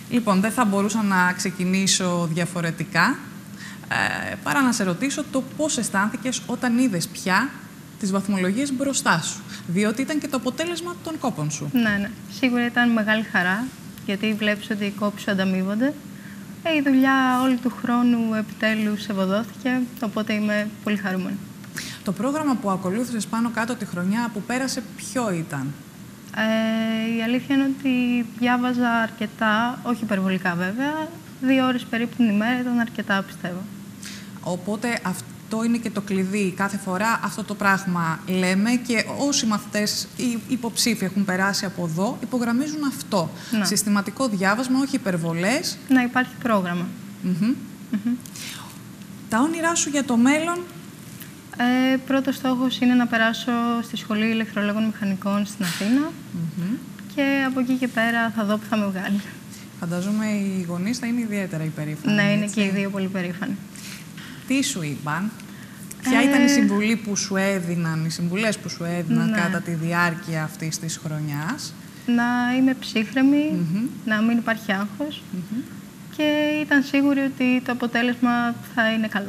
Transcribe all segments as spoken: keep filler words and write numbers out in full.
Λοιπόν, δεν θα μπορούσα να ξεκινήσω διαφορετικά ε, παρά να σε ρωτήσω το πώς αισθάνθηκες όταν είδες πια τις βαθμολογίες μπροστά σου, διότι ήταν και το αποτέλεσμα των κόπων σου. Ναι, ναι. Σίγουρα ήταν μεγάλη χαρά, γιατί βλέπεις ότι οι κόποι σου ανταμείβονται. Ε, η δουλειά όλη του χρόνου επιτέλους ευωδόθηκε, οπότε είμαι πολύ χαρούμενη. Το πρόγραμμα που ακολούθησες πάνω κάτω τη χρονιά που πέρασε ποιο ήταν? Ε, η αλήθεια είναι ότι διάβαζα αρκετά, όχι υπερβολικά βέβαια, δύο ώρες περίπου την ημέρα ήταν αρκετά, πιστεύω. Οπότε αυτό είναι και το κλειδί. Κάθε φορά αυτό το πράγμα λέμε και όσοι μαθητές ή υποψήφοι έχουν περάσει από εδώ υπογραμμίζουν αυτό. Ναι. Συστηματικό διάβασμα, όχι υπερβολές. Να υπάρχει πρόγραμμα. Mm-hmm. Mm-hmm. Τα όνειρά σου για το μέλλον? Ε, πρώτος στόχος είναι να περάσω στη Σχολή Ηλεκτρολόγων Μηχανικών στην Αθήνα mm-hmm. και από εκεί και πέρα θα δω που θα με βγάλει. Φαντάζομαι οι γονείς θα είναι ιδιαίτερα υπερήφανοι. Ναι, είναι έτσι? και οι δύο πολύ περήφανοι. Τι σου είπαν? Ποια ε... ήταν η συμβουλή που σου έδιναν, οι συμβουλές που σου έδιναν ναι. κατά τη διάρκεια αυτής της χρονιάς? Να είμαι ψύχρεμη, mm-hmm. να μην υπάρχει άγχος mm-hmm. και ήταν σίγουρη ότι το αποτέλεσμα θα είναι καλό.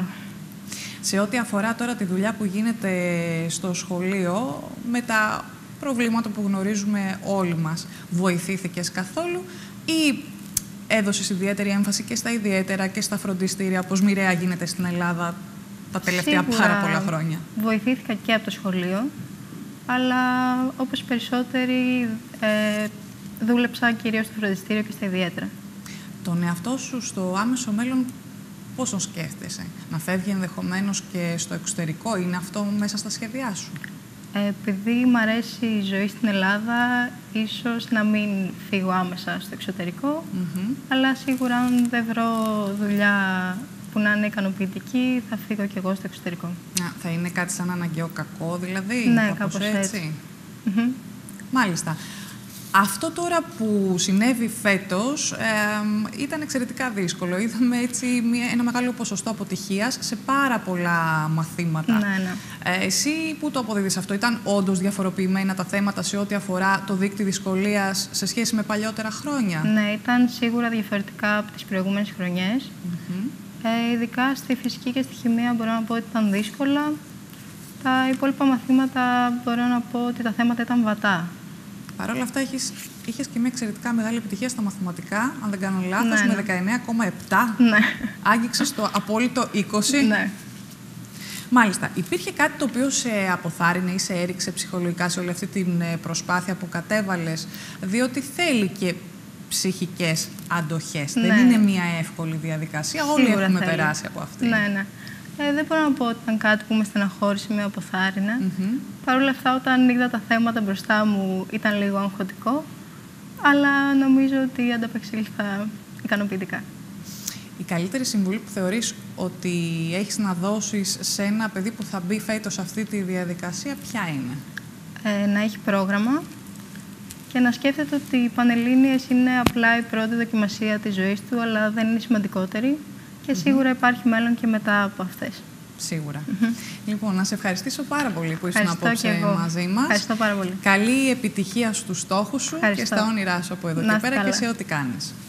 Σε ό,τι αφορά τώρα τη δουλειά που γίνεται στο σχολείο, με τα προβλήματα που γνωρίζουμε όλοι μας, βοηθήθηκες καθόλου ή έδωσες ιδιαίτερη έμφαση και στα ιδιαίτερα και στα φροντιστήρια, όπως μοιραία γίνεται στην Ελλάδα τα τελευταία Σίγουρα πάρα πολλά χρόνια? Βοηθήθηκα και από το σχολείο, αλλά όπως περισσότεροι ε, δούλεψα κυρίως στο φροντιστήριο και στα ιδιαίτερα. Τον εαυτό σου στο άμεσο μέλλον πώς τον σκέφτεσαι? Να φεύγει ενδεχομένως και στο εξωτερικό, είναι αυτό μέσα στα σχέδιά σου? Επειδή μου αρέσει η ζωή στην Ελλάδα, ίσως να μην φύγω άμεσα στο εξωτερικό, mm-hmm. αλλά σίγουρα αν δεν βρω δουλειά που να είναι ικανοποιητική, θα φύγω κι εγώ στο εξωτερικό. Α, θα είναι κάτι σαν αναγκαίο κακό, δηλαδή? Ναι, κάπως έτσι. έτσι. Mm-hmm. Μάλιστα. Αυτό τώρα που συνέβη φέτος ε, ήταν εξαιρετικά δύσκολο. Είδαμε έτσι μια, ένα μεγάλο ποσοστό αποτυχίας σε πάρα πολλά μαθήματα. Ναι, ναι. Ε, εσύ που το αποδίδεις αυτό? Ήταν όντως διαφοροποιημένα τα θέματα σε ό,τι αφορά το δείκτη δυσκολίας σε σχέση με παλιότερα χρόνια? Ναι, ήταν σίγουρα διαφορετικά από τις προηγούμενες χρονιές. Mm-hmm. ε, ειδικά στη φυσική και στη χημεία μπορώ να πω ότι ήταν δύσκολα. Τα υπόλοιπα μαθήματα μπορώ να πω ότι τα θέματα ήταν βατά. Παρ' όλα αυτά, είχες, είχες και μια εξαιρετικά μεγάλη επιτυχία στα μαθηματικά, αν δεν κάνω λάθος, ναι, με ναι. δεκαεννέα κόμμα επτά. Ναι. Άγγιξες το απόλυτο είκοσι. Ναι. Μάλιστα. Υπήρχε κάτι το οποίο σε αποθάρρυνε ή σε έριξε ψυχολογικά σε όλη αυτή την προσπάθεια που κατέβαλες? Διότι θέλει και ψυχικές αντοχές. Ναι. Δεν είναι μια εύκολη διαδικασία. Σίγουρα όλοι έχουμε θέλει. περάσει από αυτή. Ναι, ναι. Ε, δεν μπορώ να πω ότι ήταν κάτι που με στεναχώρησε, με αποθάρρυνε. Mm-hmm. Παρ' όλα αυτά, όταν είδα τα θέματα μπροστά μου, ήταν λίγο αγχωτικό, αλλά νομίζω ότι ανταπεξήλθα ικανοποιητικά. Η καλύτερη συμβουλή που θεωρείς ότι έχεις να δώσεις σε ένα παιδί που θα μπει φέτος σε αυτή τη διαδικασία, ποια είναι? Ε, να έχει πρόγραμμα και να σκέφτεται ότι οι Πανελλήνιες είναι απλά η πρώτη δοκιμασία της ζωής του, αλλά δεν είναι σημαντικότερη. Και σίγουρα υπάρχει μέλλον και μετά από αυτές. Σίγουρα. Mm-hmm. Λοιπόν, να σε ευχαριστήσω πάρα πολύ που ήσουν απόψε μαζί μας. Ευχαριστώ πάρα πολύ. Καλή επιτυχία στους στόχους σου. Ευχαριστώ. Και στα όνειρά σου από εδώ να και πέρα καλά. Και σε ό,τι κάνεις.